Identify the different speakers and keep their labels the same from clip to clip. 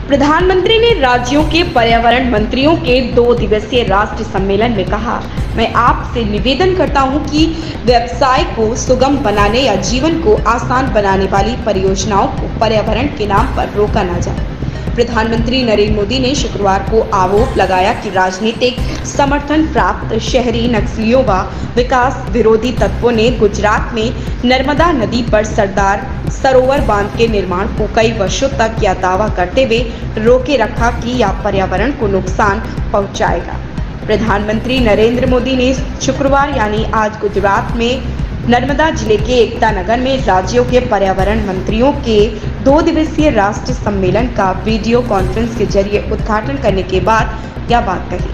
Speaker 1: प्रधानमंत्री ने राज्यों के पर्यावरण मंत्रियों के 2 दिवसीय राष्ट्रीय सम्मेलन में कहा, मैं आपसे निवेदन करता हूं कि व्यवसाय को सुगम बनाने या जीवन को आसान बनाने वाली परियोजनाओं को पर्यावरण के नाम पर रोका न जाए। प्रधानमंत्री नरेंद्र मोदी ने शुक्रवार को आरोप लगाया कि राजनीतिक समर्थन प्राप्त शहरी नक्सलियों व विकास विरोधी तत्वों ने गुजरात में नर्मदा नदी पर सरदार सरोवर बांध के निर्माण को कई वर्षों तक यह दावा करते हुए रोके रखा कि यह पर्यावरण को नुकसान पहुंचाएगा। प्रधानमंत्री नरेंद्र मोदी ने शुक्रवार यानी आज गुजरात में नर्मदा जिले के एकता नगर में राज्यों के पर्यावरण मंत्रियों के 2 दिवसीय राष्ट्रीय सम्मेलन का वीडियो कॉन्फ्रेंस के जरिए उद्घाटन करने के बाद यह बात कही।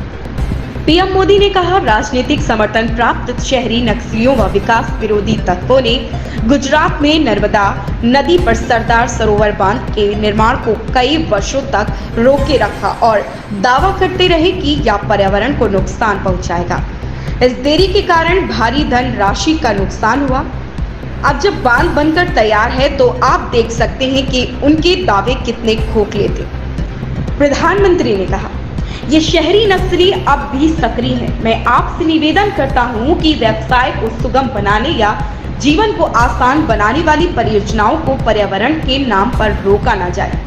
Speaker 1: पीएम मोदी ने कहा, राजनीतिक समर्थन प्राप्त शहरी नक्सलियों व विकास विरोधी तत्वों ने गुजरात में नर्मदा नदी पर सरदार सरोवर बांध के निर्माण को कई वर्षों तक रोके रखा और दावा करते रहे कि यह पर्यावरण को नुकसान पहुंचाएगा। इस देरी के कारण भारी धन राशि का नुकसान हुआ। अब जब बांध बनकर तैयार है तो आप देख सकते हैं कि उनके दावे कितने खोखले थे। प्रधानमंत्री ने कहा, ये शहरी नक्सली अब भी सक्रिय है। मैं आपसे निवेदन करता हूं कि व्यवसाय को सुगम बनाने या जीवन को आसान बनाने वाली परियोजनाओं को पर्यावरण के नाम पर रोका न जाए।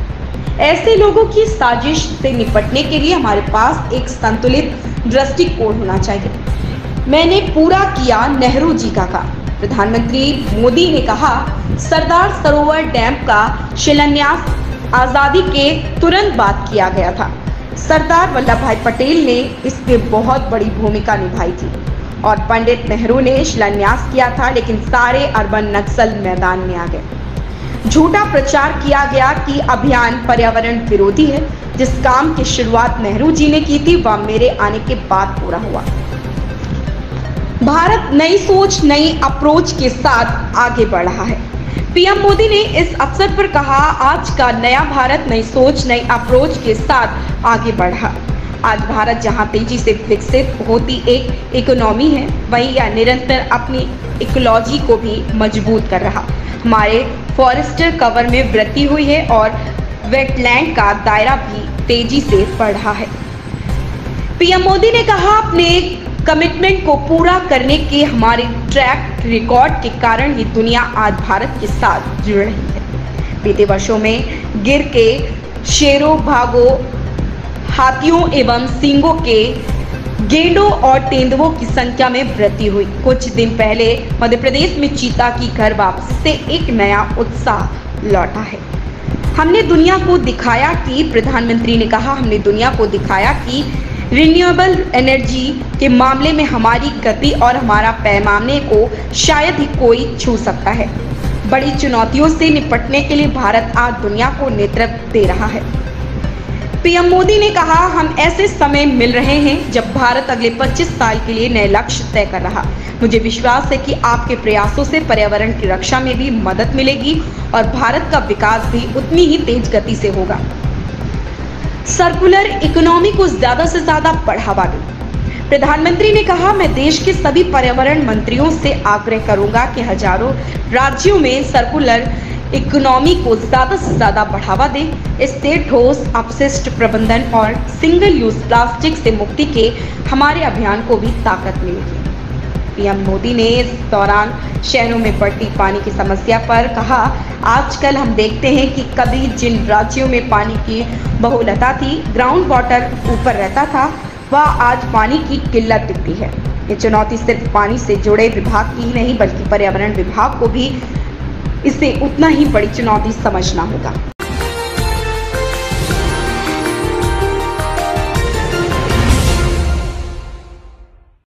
Speaker 1: ऐसे लोगों की साजिश से निपटने के लिए हमारे पास एक संतुलित दृष्टिकोण होना चाहिए। मैंने पूरा किया नेहरू जी का काम। प्रधानमंत्री मोदी ने कहा, सरदार सरोवर डैम का शिलान्यास आजादी के तुरंत बाद किया गया था। सरदार वल्लभ भाई पटेल ने इसमें बहुत बड़ी भूमिका निभाई थी और पंडित नेहरू ने शिलान्यास किया था, लेकिन सारे अर्बन नक्सल मैदान में आ गए। झूठा प्रचार किया गया कि अभियान पर्यावरण विरोधी है। जिस काम की शुरुआत नेहरू जी ने की थी वह मेरे आने के बाद पूरा हुआ। भारत नई सोच नई अप्रोच के साथ आगे बढ़ रहा है। पीएम मोदी ने इस अवसर पर कहा, आज का नया भारत नई सोच नई अप्रोच के साथ आगे बढ़ा। आज भारत जहां तेजी से विकसित होती एक इकोनॉमी है, वहीं यह निरंतर अपनी इकोलॉजी को भी मजबूत कर रहा। हमारे फॉरेस्टर कवर में वृद्धि हुई है और वेटलैंड का दायरा भी तेजी से बढ़ रहा है। पीएम मोदी ने कहा, अपने कमिटमेंट को पूरा करने के हमारे ट्रैक रिकॉर्ड के कारण ही दुनिया आज भारत के साथ जुड़ रही है। बीते वर्षों में गिर के शेरों, भागों, हाथियों एवं सींगों के गेंडों और तेंदुओं की संख्या में वृद्धि हुई। कुछ दिन पहले मध्य प्रदेश में चीता की घर वापसी से एक नया उत्साह लौटा है। हमने दुनिया को दिखाया कि प्रधानमंत्री ने कहा, हमने दुनिया को दिखाया कि रिन्यूएबल एनर्जी के मामले में हमारी गति और हमारा पैमाने को शायद ही कोई छू सकता है। बड़ी चुनौतियों से निपटने के लिए भारत आज दुनिया को नेतृत्व दे रहा है। पीएम मोदी ने कहा, हम ऐसे समय मिल रहे हैं जब भारत अगले 25 साल के लिए नए लक्ष्य तय कर रहा। मुझे विश्वास है कि आपके प्रयासों से पर्यावरण की रक्षा में भी मदद मिलेगी और भारत का विकास भी उतनी ही तेज गति से होगा। सर्कुलर इकोनॉमी को ज्यादा से ज्यादा बढ़ावा दें। प्रधानमंत्री ने कहा, मैं देश के सभी पर्यावरण मंत्रियों से आग्रह करूंगा कि हजारों राज्यों में सर्कुलर इकोनॉमी को ज्यादा से ज्यादा बढ़ावा दें। इससे ठोस अपशिष्ट प्रबंधन और सिंगल यूज प्लास्टिक से मुक्ति के हमारे अभियान को भी ताकत मिलेगी। पीएम मोदी ने इस दौरान शहरों में बढ़ती पानी की समस्या पर कहा, आजकल हम देखते हैं कि कभी जिन राज्यों में पानी की बहुलता थी, ग्राउंड वाटर ऊपर रहता था, वह आज पानी की किल्लत दिखती है। ये चुनौती सिर्फ पानी से जुड़े विभाग की ही नहीं बल्कि पर्यावरण विभाग को भी इसे उतना ही बड़ी चुनौती समझना होगा।